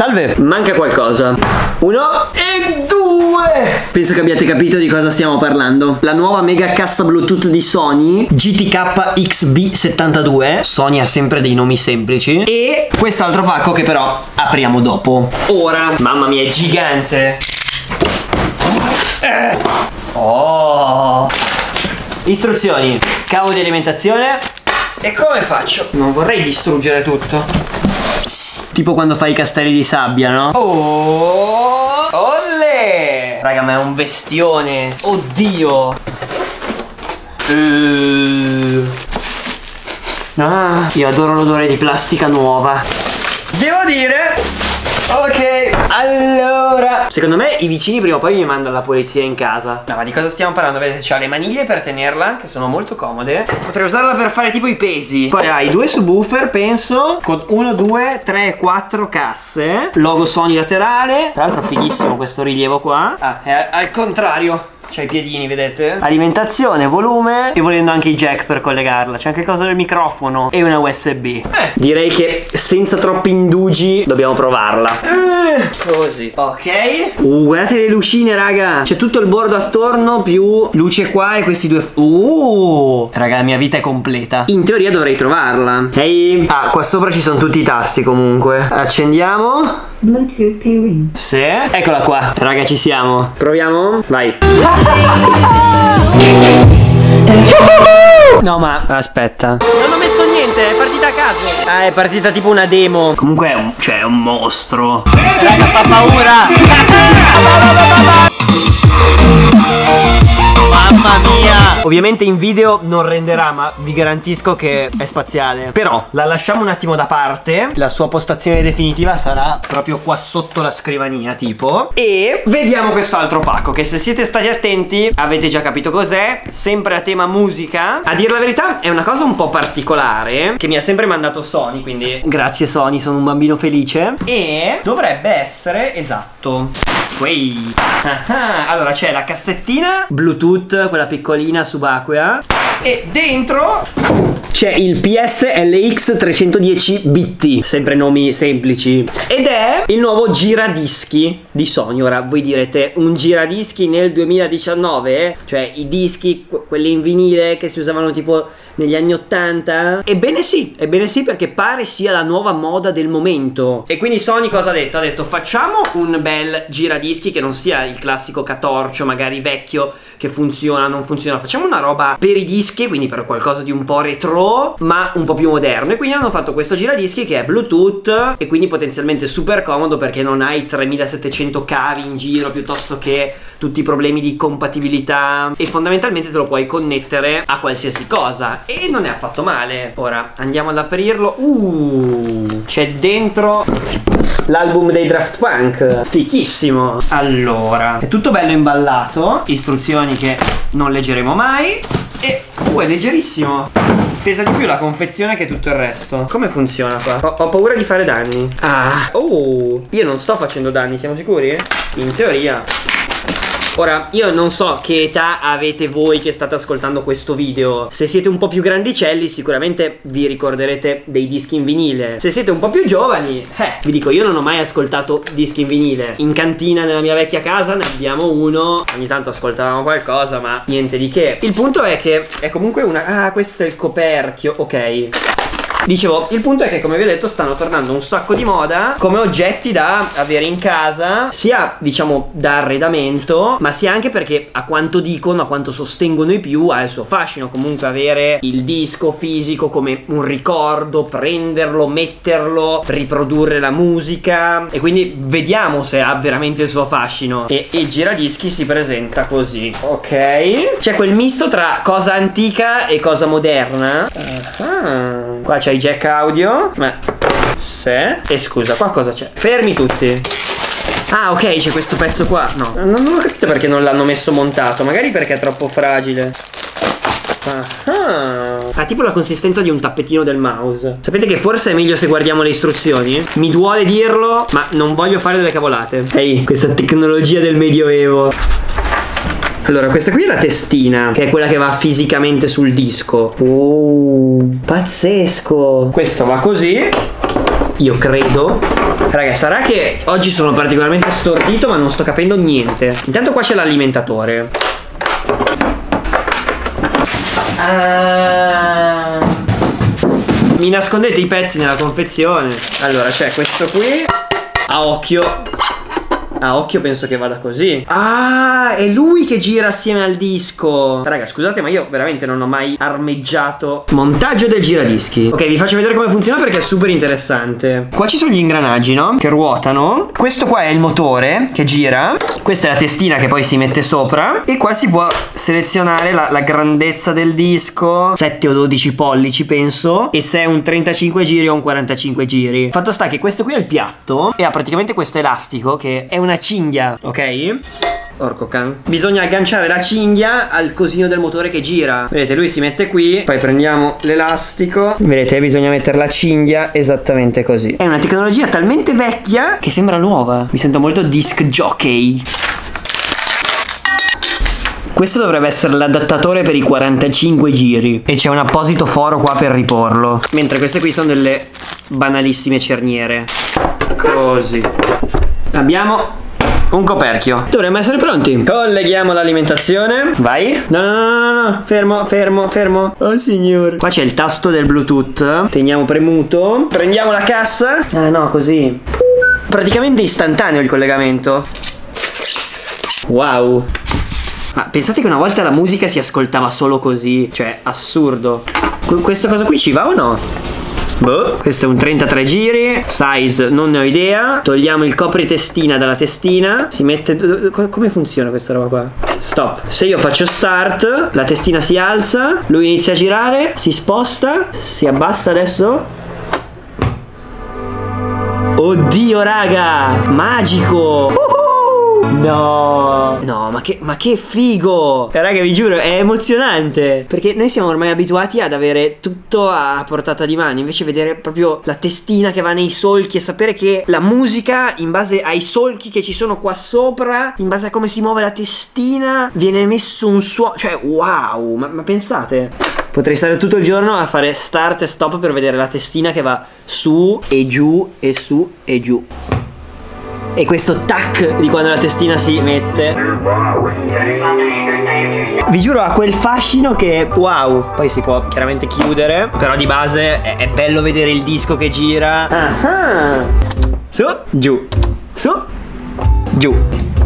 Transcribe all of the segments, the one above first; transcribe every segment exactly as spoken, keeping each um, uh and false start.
Salve, manca qualcosa. Uno e due. Penso che abbiate capito di cosa stiamo parlando. La nuova mega cassa Bluetooth di Sony, G T K X B settantadue. Sony ha sempre dei nomi semplici. E quest'altro pacco che però apriamo dopo. Ora, mamma mia, è gigante. eh. Oh. Istruzioni, cavo di alimentazione. E come faccio? Non vorrei distruggere tutto. Tipo quando fai i castelli di sabbia, no? Oh, olle! Raga, ma è un bestione. Oddio. uh. Ah, io adoro l'odore di plastica nuova. Devo dire, ok, allora, secondo me i vicini prima o poi mi mandano la polizia in casa. No, ma di cosa stiamo parlando? Vedete, c'ha le maniglie per tenerla, che sono molto comode. Potrei usarla per fare tipo i pesi. Poi hai due subwoofer, penso, con uno, due, tre, quattro casse. Logo Sony laterale. Tra l'altro fighissimo questo rilievo qua. Ah, è al contrario. C'ha i piedini, vedete? Alimentazione, volume e volendo anche i jack per collegarla. C'è anche cosa del microfono e una U S B. Eh, direi che senza troppi indugi dobbiamo provarla. Eh, così, ok. Uh, guardate le lucine, raga. C'è tutto il bordo attorno più luce qua e questi due. Uh, raga, la mia vita è completa. In teoria dovrei trovarla. Ehi. Ah, qua sopra ci sono tutti i tasti comunque. Accendiamo. Bluetooth pairing. Sì, eccola qua. Raga, ci siamo. Proviamo? Vai. No, ma aspetta. Non ho messo niente, è partita a caso. Ah, è partita tipo una demo. Comunque è un, cioè, è un mostro. Raga, fa paura. Mamma mia. Ovviamente in video non renderà, ma vi garantisco che è spaziale. Però la lasciamo un attimo da parte. La sua postazione definitiva sarà proprio qua sotto la scrivania tipo. E vediamo quest'altro pacco, che se siete stati attenti avete già capito cos'è. Sempre a tema musica. A dire la verità è una cosa un po' particolare, che mi ha sempre mandato Sony, quindi grazie Sony, sono un bambino felice. E dovrebbe essere esatto Quei. Ah, allora c'è la cassettina Bluetooth, quella piccolina subacquea, e dentro c'è il P S L X trecentodieci B T, sempre nomi semplici, ed è il nuovo giradischi di Sony. Ora voi direte, un giradischi nel duemiladiciannove? Cioè i dischi, quelli in vinile che si usavano tipo negli anni ottanta? Ebbene sì, ebbene sì, perché pare sia la nuova moda del momento. E quindi Sony cosa ha detto? Ha detto facciamo un bel giradischi che non sia il classico catorcio magari vecchio che funziona, non funziona. Facciamo una roba per i dischi, quindi per qualcosa di un po' retro ma un po' più moderno. E quindi hanno fatto questo giradischi che è Bluetooth e quindi potenzialmente super comodo, perché non hai tremilasettecento cavi in giro piuttosto che tutti i problemi di compatibilità, e fondamentalmente te lo puoi connettere a qualsiasi cosa e non è affatto male. Ora andiamo ad aprirlo. Uh, c'è dentro l'album dei Daft Punk, fichissimo. Allora, è tutto bello imballato, istruzioni che non leggeremo mai. E uh, è leggerissimo. Pesa di più la confezione che tutto il resto. Come funziona qua? Ho, ho paura di fare danni. Ah, oh, io non sto facendo danni, siamo sicuri? In teoria. Ora, io non so che età avete voi che state ascoltando questo video. Se siete un po' più grandicelli sicuramente vi ricorderete dei dischi in vinile. Se siete un po' più giovani, eh, vi dico, io non ho mai ascoltato dischi in vinile. In cantina nella mia vecchia casa ne abbiamo uno, ogni tanto ascoltavamo qualcosa ma niente di che. Il punto è che è comunque una... Ah, questo è il coperchio, ok. Dicevo, il punto è che come vi ho detto stanno tornando un sacco di moda come oggetti da avere in casa, sia diciamo da arredamento, ma sia anche perché a quanto dicono, a quanto sostengono i più, ha il suo fascino comunque avere il disco fisico come un ricordo, prenderlo, metterlo, riprodurre la musica, e quindi vediamo se ha veramente il suo fascino. E il giradischi si presenta così, ok? C'è quel misto tra cosa antica e cosa moderna. Ah, qua c'è i jack audio, ma se e scusa, qua cosa c'è? Fermi tutti. Ah, ok, c'è questo pezzo qua. No, non, non ho capito perché non l'hanno messo montato. Magari perché è troppo fragile. Ah, ha tipo la consistenza di un tappetino del mouse. Sapete che forse è meglio se guardiamo le istruzioni? Mi duole dirlo, ma non voglio fare delle cavolate. Ehi, questa tecnologia del medioevo. Allora, questa qui è la testina, che è quella che va fisicamente sul disco. Oh, pazzesco. Questo va così. io credo. Raga, sarà che oggi sono particolarmente stordito ma non sto capendo niente. Intanto qua c'è l'alimentatore. Ah, mi nascondete i pezzi nella confezione. Allora c'è questo qui. A occhio. A occhio penso che vada così. Ah, è lui che gira assieme al disco. Raga, scusate, ma io veramente non ho mai armeggiato. Montaggio del giradischi. Ok, vi faccio vedere come funziona perché è super interessante. Qua ci sono gli ingranaggi, no? Che ruotano. Questo qua è il motore che gira. Questa è la testina che poi si mette sopra. E qua si può selezionare la, la grandezza del disco. sette o dodici pollici penso. E se è un trentacinque giri o un quarantacinque giri. Fatto sta che questo qui è il piatto e ha praticamente questo elastico che è una cinghia, ok? Orco can. Bisogna agganciare la cinghia al cosino del motore che gira. Vedete, lui si mette qui. Poi prendiamo l'elastico. Vedete, bisogna mettere la cinghia esattamente così. È una tecnologia talmente vecchia che sembra nuova. Mi sento molto disc jockey. Questo dovrebbe essere l'adattatore per i quarantacinque giri. E c'è un apposito foro qua per riporlo. Mentre queste qui sono delle banalissime cerniere. Così. Abbiamo un coperchio. Dovremmo essere pronti. Colleghiamo l'alimentazione. Vai. No, no, no, no, no. Fermo, fermo, fermo. Oh signor. Qua c'è il tasto del Bluetooth. Teniamo premuto. Prendiamo la cassa. Ah no, così. Praticamente istantaneo il collegamento. Wow. Ma pensate che una volta la musica si ascoltava solo così. Cioè, assurdo. Qu- questa cosa qui ci va o no? Boh, questo è un trentatré giri. Size non ne ho idea. Togliamo il copritestina dalla testina. Si mette... Come funziona questa roba qua? Stop. Se io faccio start, la testina si alza, lui inizia a girare, si sposta, si abbassa adesso. Oddio raga, magico. uh-huh. No, no, ma che, ma che figo. Raga, vi giuro, è emozionante. Perché noi siamo ormai abituati ad avere tutto a portata di mano. Invece vedere proprio la testina che va nei solchi e sapere che la musica, in base ai solchi che ci sono qua sopra, in base a come si muove la testina, viene messo un suono. Cioè, wow, ma, ma pensate, potrei stare tutto il giorno a fare start e stop per vedere la testina che va su e giù e su e giù. E questo tac di quando la testina si mette. Vi giuro, ha quel fascino che wow. Poi si può chiaramente chiudere, però di base è, è bello vedere il disco che gira. Ah, su, giù, su, giù,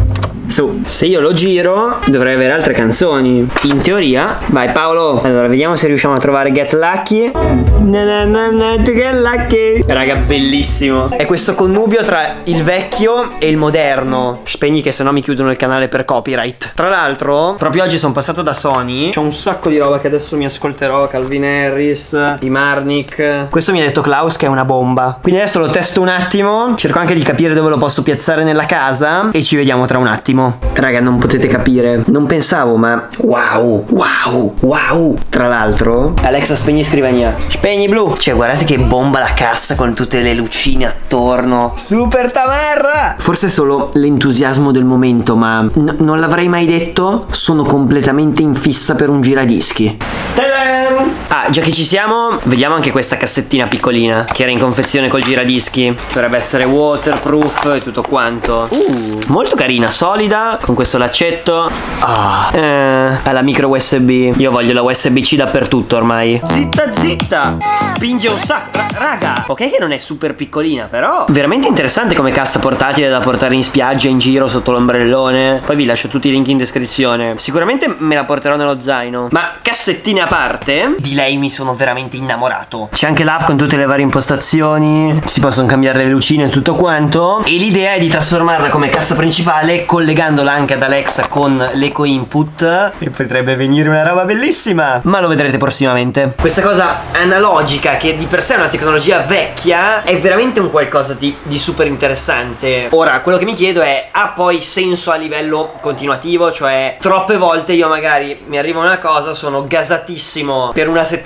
su. Se io lo giro dovrei avere altre canzoni, in teoria. Vai Paolo. Allora vediamo se riusciamo a trovare Get Lucky. Na na na na to get lucky. Raga, bellissimo. È questo connubio tra il vecchio e il moderno. Spegni che sennò mi chiudono il canale per copyright. Tra l'altro proprio oggi sono passato da Sony. C'ho un sacco di roba che adesso mi ascolterò. Calvin Harris, di Marnik. Questo mi ha detto Klaus che è una bomba. Quindi adesso lo testo un attimo. Cerco anche di capire dove lo posso piazzare nella casa. E ci vediamo tra un attimo. Raga, non potete capire. Non pensavo, ma wow, wow, wow. Tra l'altro, Alexa, spegni scrivania. Spegni blu. Cioè, guardate che bomba la cassa con tutte le lucine attorno. Super tamarra. Forse è solo l'entusiasmo del momento, ma n- non l'avrei mai detto. Sono completamente in fissa per un giradischi. Ta-da! Ah, già che ci siamo, vediamo anche questa cassettina piccolina che era in confezione col giradischi. Dovrebbe essere waterproof e tutto quanto. Uh, molto carina, solida, con questo laccetto. Ah, eh, alla micro U S B. Io voglio la U S B C dappertutto ormai. Zitta zitta, spinge un sacco. Ra raga, ok che non è super piccolina, però veramente interessante come cassa portatile da portare in spiaggia, in giro, sotto l'ombrellone. Poi vi lascio tutti i link in descrizione. Sicuramente me la porterò nello zaino. Ma cassettine a parte, di lei mi sono veramente innamorato. C'è anche l'app con tutte le varie impostazioni. Si possono cambiare le lucine e tutto quanto. E l'idea è di trasformarla come cassa principale, collegandola anche ad Alexa con l'eco input. E potrebbe venire una roba bellissima. Ma lo vedrete prossimamente. Questa cosa analogica, che di per sé è una tecnologia vecchia, è veramente un qualcosa di, di super interessante. Ora, quello che mi chiedo è: ha poi senso a livello continuativo? Cioè, troppe volte io magari mi arriva una cosa, sono gasatissimo per una settimana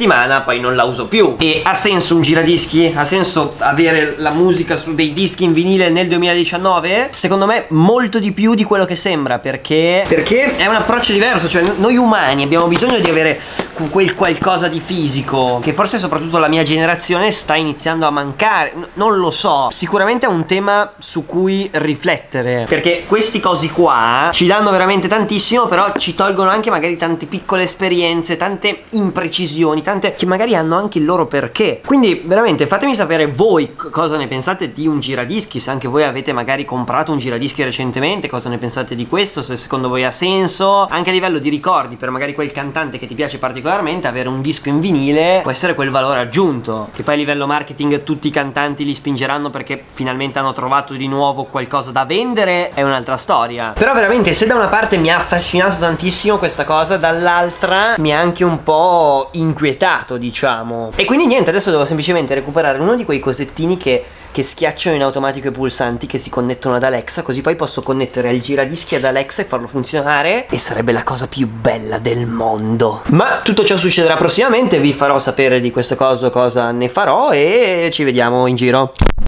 settimana poi non la uso più. E ha senso un giradischi? Ha senso avere la musica su dei dischi in vinile nel duemiladiciannove? Secondo me molto di più di quello che sembra, perché perché è un approccio diverso. Cioè noi umani abbiamo bisogno di avere quel qualcosa di fisico che forse soprattutto la mia generazione sta iniziando a mancare. N non lo so, sicuramente è un tema su cui riflettere, perché questi cosi qua ci danno veramente tantissimo, però ci tolgono anche magari tante piccole esperienze, tante imprecisioni, tante che magari hanno anche il loro perché. Quindi veramente fatemi sapere voi cosa ne pensate di un giradischi, se anche voi avete magari comprato un giradischi recentemente, cosa ne pensate di questo, se secondo voi ha senso. Anche a livello di ricordi, per magari quel cantante che ti piace particolarmente, avere un disco in vinile può essere quel valore aggiunto, che poi a livello marketing tutti i cantanti li spingeranno perché finalmente hanno trovato di nuovo qualcosa da vendere, è un'altra storia. Però veramente, se da una parte mi ha affascinato tantissimo questa cosa, dall'altra mi ha anche un po' inquietato, diciamo. E quindi niente, adesso devo semplicemente recuperare uno di quei cosettini che che schiacciano in automatico i pulsanti che si connettono ad Alexa, così poi posso connettere il giradischi ad Alexa e farlo funzionare, e sarebbe la cosa più bella del mondo. Ma tutto ciò succederà prossimamente, vi farò sapere di queste cose, cosa ne farò, e ci vediamo in giro.